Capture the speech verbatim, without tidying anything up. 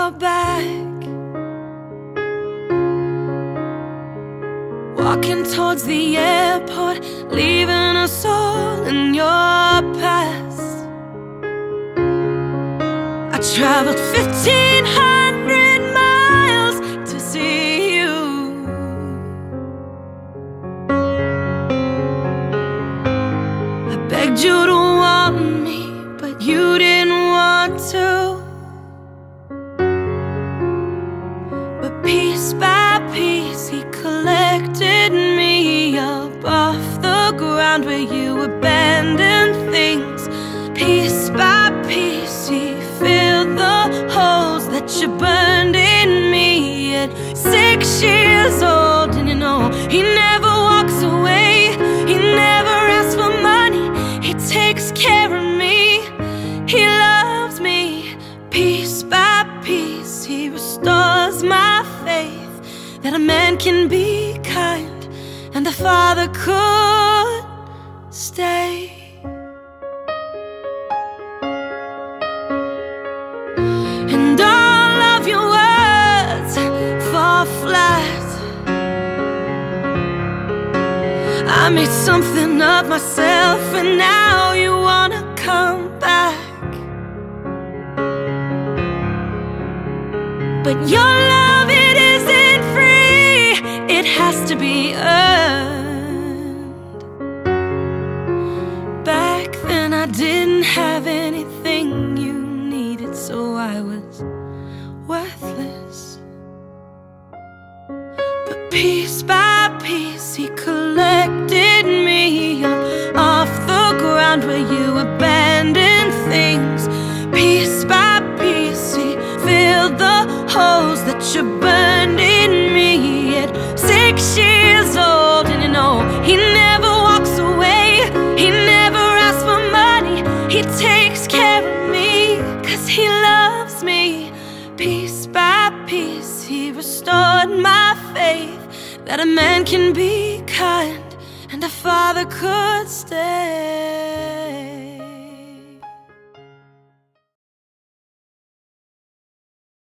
your back, walking towards the airport, leaving us all in your past. I traveled fifteen hundred miles to see you. I begged you to want me, but you didn't want to. But piece by piece he collected me up off the ground where you abandoned things. Piece by piece he filled the holes that you burned in me. At six years old, and you know he never walks away. He never asks for money, he takes care of me. He loves me. Piece by piece he restores my faith that a man can be kind and a father could stay. And all of your words fall flat. I made something of myself, and now you wanna come back. But your love, it isn't free, it has to be earned. Back then I didn't have anything you needed, so I was worthless. But piece by piece he collected me up off the ground where you abandoned things. Piece by piece he filled the holes that you burned in me. At six years old, and you know he never walks away. He never asks for money, he takes care of me, 'cause he loves me. Piece by piece he restored my faith that a man can be kind and a father could stay.